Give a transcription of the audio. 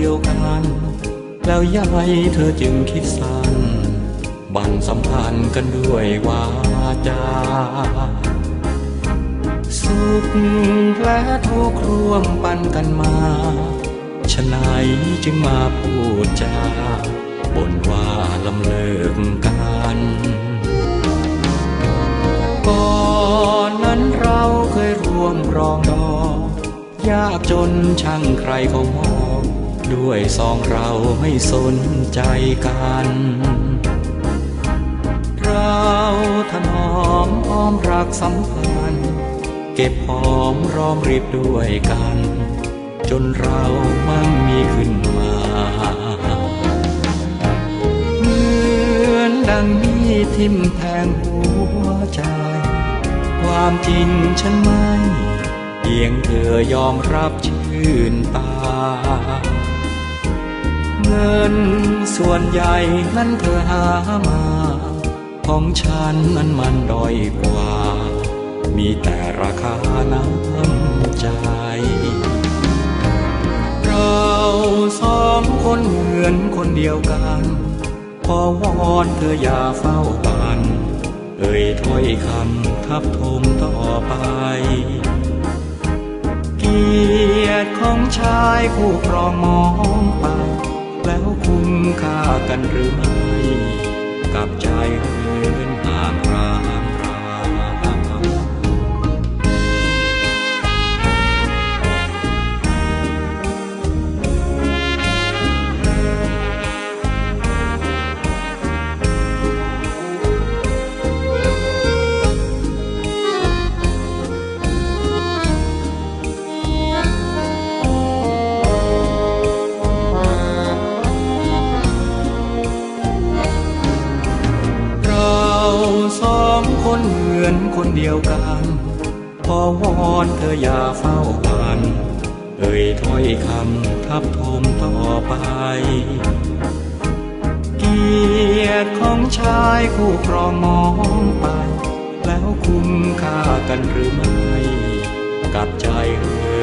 ดียวกันแล้วยายเธอจึงคิดสั้นบั่นสัมพันธ์กันด้วยวาจาสุขและทุกข์ร่วมปันกันมาฉะไหนจึงมาพูดจาบ่นว่าลำเลิกกันก่อนนั้นเราเคยร่วมรองดอยากจนช่างใครเขามองด้วยสองเราไม่สนใจกันเราถนอมอ้อมรักสัมพันธ์เก็บหอมรอมริบด้วยกันจนเรามั่งมีขึ้นมาเหมือนดังมีดทิ่มแทงหัวใจความจริงฉันไม่เพียงเธอยอมรับชื่นตาเงินส่วนใหญ่นั้นเธอหามาของฉันนั้นมันด้อยกว่ามีแต่ราคาน้ำใจเราสองคนเหมือนคนเดียวกันขอวอนเธออย่าเฝ้าบันเอ่ยถ้อยคำทับทมต่อไปเกียรติของชายคู่ครองมองไปแล้วคุ้มค่ากันหรือไม่กับใจเหินห่างรามราสองคนเหมือนคนเดียวกันขอวอนเธออย่าเฝ้าบันเอ่ยถ้อยคำทับทมต่อไปเกียรติของชายคู่ครองมองไปแล้วคุ้มค่ากันหรือไม่กับใจเหิ